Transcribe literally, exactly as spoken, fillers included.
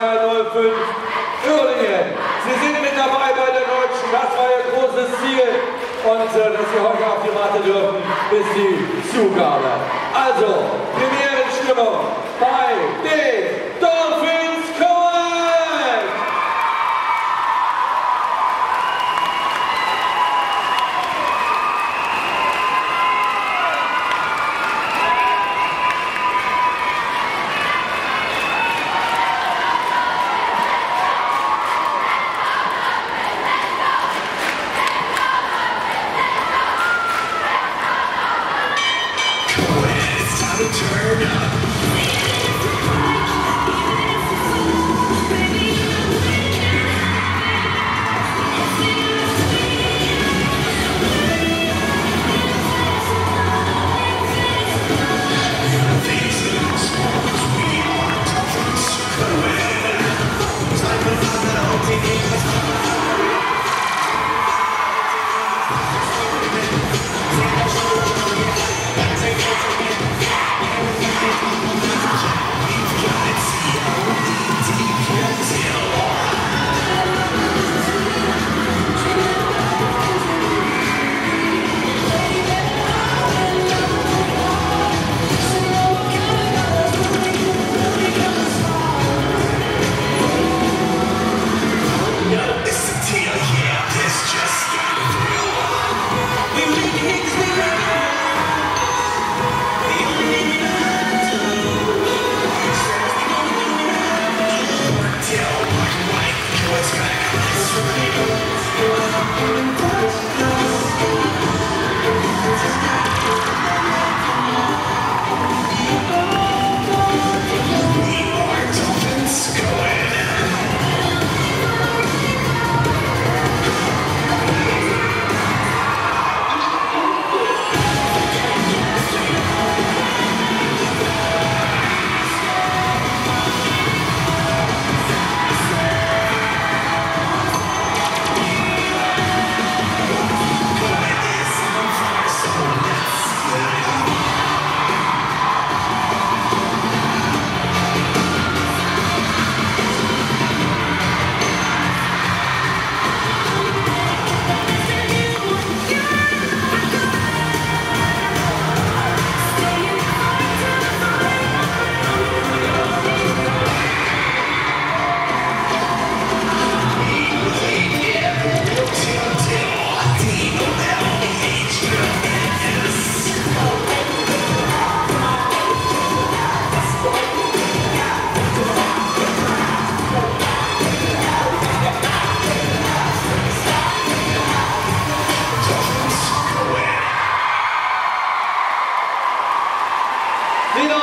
null fünf Uerdingen. Sie sind mit dabei bei der Deutschen, das war ihr großes Ziel. Und äh, dass Sie heute auf die Matte dürfen, ist die Zugabe. Also, Premierenstimmung bei den Dolphins Coed! Turn up. Die